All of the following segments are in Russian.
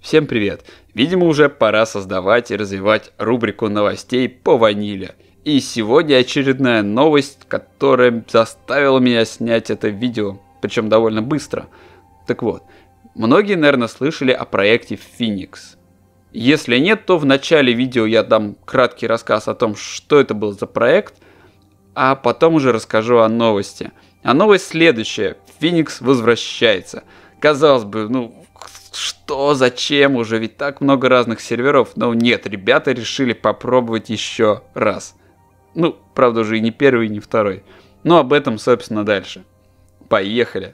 Всем привет! Видимо, уже пора создавать и развивать рубрику новостей по ваниле. И сегодня очередная новость, которая заставила меня снять это видео, причем довольно быстро. Так вот, многие, наверное, слышали о проекте Phoenix. Если нет, то в начале видео я дам краткий рассказ о том, что это был за проект, а потом уже расскажу о новости. А новость следующая. Phoenix возвращается. Казалось бы, что, зачем уже, ведь так много разных серверов. Но нет, ребята решили попробовать еще раз. Правда, уже и не первый, и не второй. Но об этом, собственно, дальше. Поехали.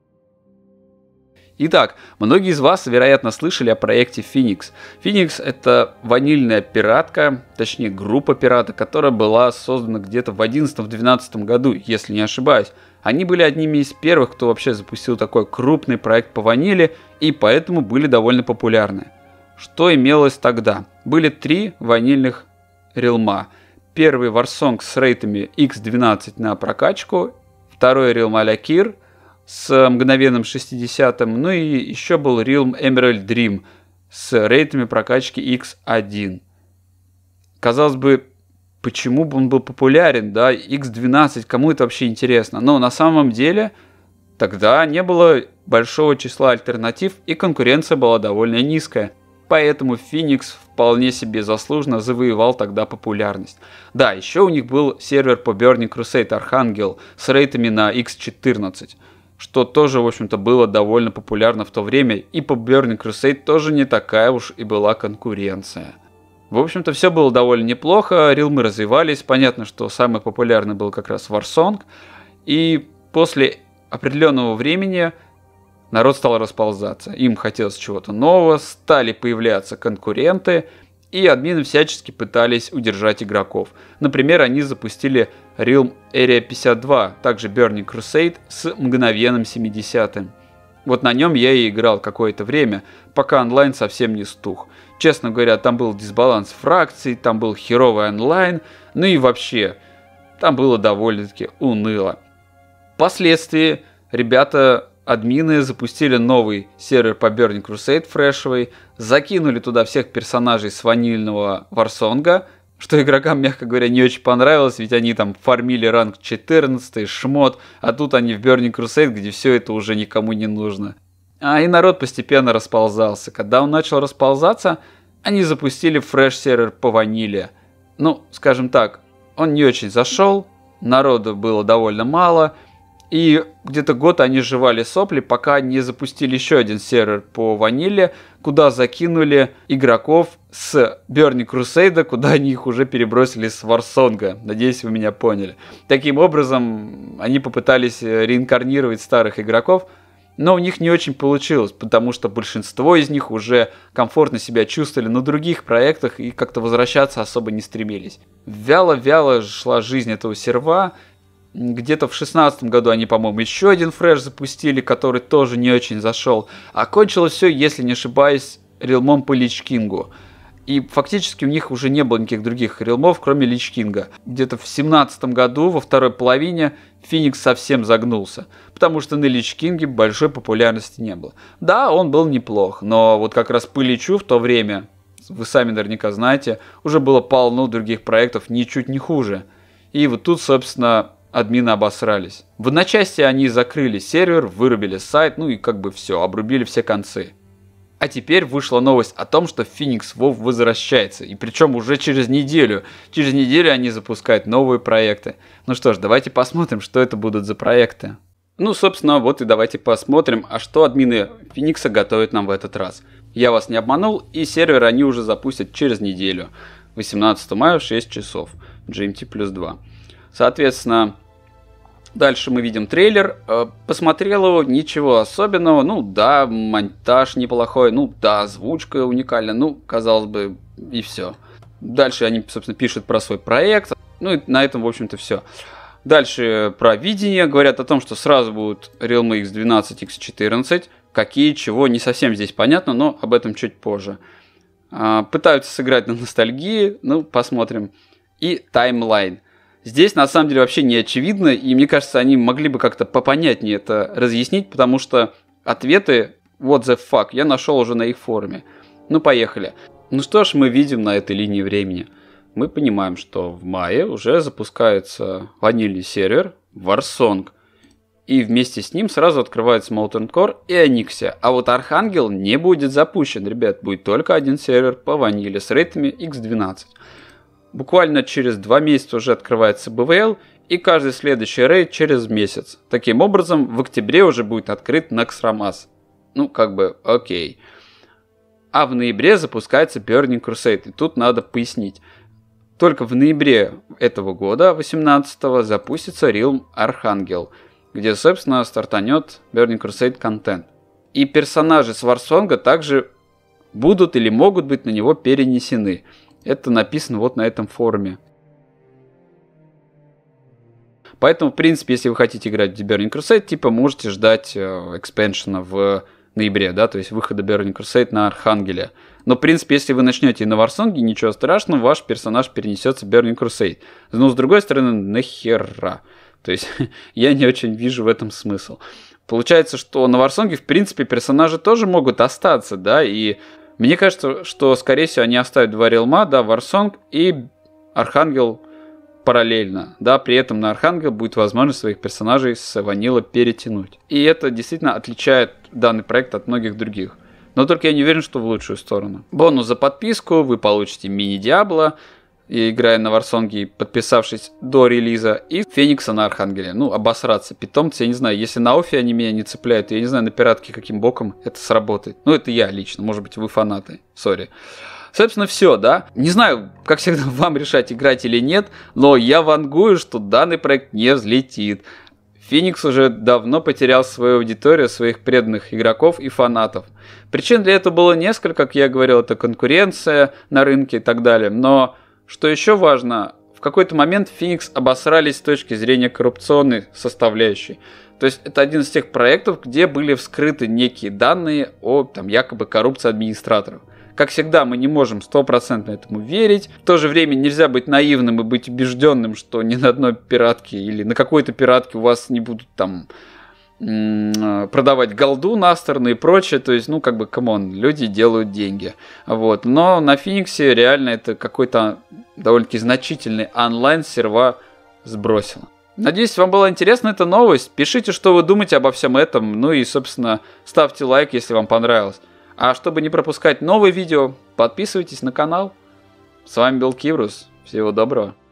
Итак, многие из вас, вероятно, слышали о проекте Phoenix. Phoenix — это ванильная пиратка, точнее группа пираток, которая была создана где-то в 2011-2012 году, если не ошибаюсь. Они были одними из первых, кто вообще запустил такой крупный проект по ваниле, и поэтому были довольно популярны. Что имелось тогда? Были 3 ванильных рилма. Первый Warsong с рейтами X12 на прокачку, второй рилм а-ля Kir с мгновенным 60-м, и еще был Realm Emerald Dream с рейтами прокачки X1. Казалось бы, почему бы он был популярен, да, X12, кому это вообще интересно? Но на самом деле тогда не было большого числа альтернатив и конкуренция была довольно низкая. Поэтому Phoenix вполне себе заслуженно завоевал тогда популярность. Да, еще у них был сервер по Burning Crusade Archangel с рейтами на X14. Что тоже, в общем-то, было довольно популярно в то время, и по Burning Crusade тоже не такая уж и была конкуренция. В общем-то, все было довольно неплохо, рилмы развивались, понятно, что самый популярный был как раз Warsong, и после определенного времени народ стал расползаться, им хотелось чего-то нового, стали появляться конкуренты, и админы всячески пытались удержать игроков. Например, они запустили Realm Area 52, также Burning Crusade с мгновенным 70-м. Вот на нем я и играл какое-то время, пока онлайн совсем не стух. Честно говоря, там был дисбаланс фракций, там был херовый онлайн, и вообще, там было довольно-таки уныло. Впоследствии админы запустили новый сервер по Burning Crusade фрешевый, закинули туда всех персонажей с ванильного Warsong, что игрокам, мягко говоря, не очень понравилось, ведь они там фармили ранг 14, шмот, а тут они в Burning Crusade, где все это уже никому не нужно. И народ постепенно расползался. Когда он начал расползаться, они запустили фреш-сервер по ваниле. Скажем так, он не очень зашел, народу было довольно мало, и где-то год они жевали сопли, пока не запустили еще один сервер по ваниле, куда закинули игроков с Burning Crusade, куда они их уже перебросили с Warsong. Надеюсь, вы меня поняли. Таким образом, они попытались реинкарнировать старых игроков, но у них не очень получилось, потому что большинство из них уже комфортно себя чувствовали на других проектах и как-то возвращаться особо не стремились. Вяло-вяло шла жизнь этого серва. Где-то в 2016 году они, по-моему, еще один фреш запустили, который тоже не очень зашел. А кончилось все, если не ошибаюсь, рилмом по Лич Кингу. И фактически у них уже не было никаких других рилмов, кроме Лич Кинга. Где-то в 2017 году, во второй половине, Phoenix совсем загнулся. Потому что на Лич Кинге большой популярности не было. Да, он был неплох, но вот как раз по Личу в то время, вы сами наверняка знаете, уже было полно других проектов ничуть не хуже. И вот тут, собственно, админы обосрались. В одночасье они закрыли сервер, вырубили сайт, и все, обрубили все концы. А теперь вышла новость о том, что Phoenix WoW возвращается. И причем уже через неделю. Через неделю они запускают новые проекты. Что ж, давайте посмотрим, что это будут за проекты. Собственно, вот и давайте посмотрим, а что админы Phoenix готовят нам в этот раз. Я вас не обманул, и сервер они уже запустят через неделю. 18 мая в 6 часов. GMT +2. Соответственно, дальше мы видим трейлер. Посмотрел его, ничего особенного. Да, монтаж неплохой. Да, озвучка уникальная. Казалось бы, и все. Дальше они, собственно, пишут про свой проект. И на этом, в общем-то, все. Дальше про видение. Говорят о том, что сразу будут Realm X12, X14. Какие, чего, не совсем здесь понятно, но об этом чуть позже. Пытаются сыграть на ностальгии. Посмотрим. И таймлайн. Здесь на самом деле вообще не очевидно, и мне кажется, они могли бы как-то попонятнее это разъяснить, потому что ответы What the fuck, я нашел уже на их форуме. Ну, поехали. Ну что ж мы видим на этой линии времени? Мы понимаем, что в мае уже запускается ванильный сервер Warsong. И вместе с ним сразу открывается Molten Core и Onyxia. А вот Архангел не будет запущен, ребят. Будет только один сервер по ваниле с рейтами X12. Буквально через 2 месяца уже открывается BVL. И каждый следующий рейд через месяц. Таким образом, в октябре уже будет открыт Naxxramas. Ну, как бы, окей. А в ноябре запускается Burning Crusade. И тут надо пояснить. Только в ноябре этого года, 18-го, запустится Realm Архангел, где, собственно, стартанет Burning Crusade контент. И персонажи с Warsong также будут или могут быть на него перенесены. Это написано вот на этом форуме. Поэтому, в принципе, если вы хотите играть в Burning Crusade, типа можете ждать экспеншена в ноябре, да, то есть выхода Burning Crusade на Архангеле. Но, в принципе, если вы начнете на Warsong, ничего страшного, ваш персонаж перенесется в Burning Crusade. Но, с другой стороны, нахера? То есть, я не очень вижу в этом смысл. Получается, что на Warsong, в принципе, персонажи тоже могут остаться, да, и мне кажется, что, скорее всего, они оставят 2 релма, да, Warsong и Архангел параллельно, да, при этом на Архангел будет возможность своих персонажей с ванила перетянуть. И это действительно отличает данный проект от многих других. Но только я не уверен, что в лучшую сторону. Бонус за подписку, вы получите мини-Диабло, играя на Warsong, подписавшись до релиза, и Феникса на Архангеле. Ну, обосраться. Питомцы, я не знаю, если на Офе они меня не цепляют, я не знаю, на пиратке каким боком это сработает. Ну, это я лично, может быть, вы фанаты, сори. Собственно, все, да. Не знаю, как всегда, вам решать, играть или нет, но я вангую, что данный проект не взлетит. Феникс уже давно потерял свою аудиторию, своих преданных игроков и фанатов. Причин для этого было несколько, как я говорил, это конкуренция на рынке и так далее. Но, что еще важно, в какой-то момент Феникс обосрались с точки зрения коррупционной составляющей. То есть это один из тех проектов, где были вскрыты некие данные о там, якобы коррупции администраторов. Как всегда, мы не можем 100% этому верить. В то же время нельзя быть наивным и быть убежденным, что ни на одной пиратке или на какой-то пиратке у вас не будут там продавать голду на стороны и прочее. То есть, ну, как бы, камон, люди делают деньги. Вот. Но на Фениксе реально это какой-то довольно-таки значительный онлайн-серва сбросил. Надеюсь, вам была интересна эта новость. Пишите, что вы думаете обо всем этом. Ну и, собственно, ставьте лайк, если вам понравилось. А чтобы не пропускать новые видео, подписывайтесь на канал. С вами был Киврус. Всего доброго.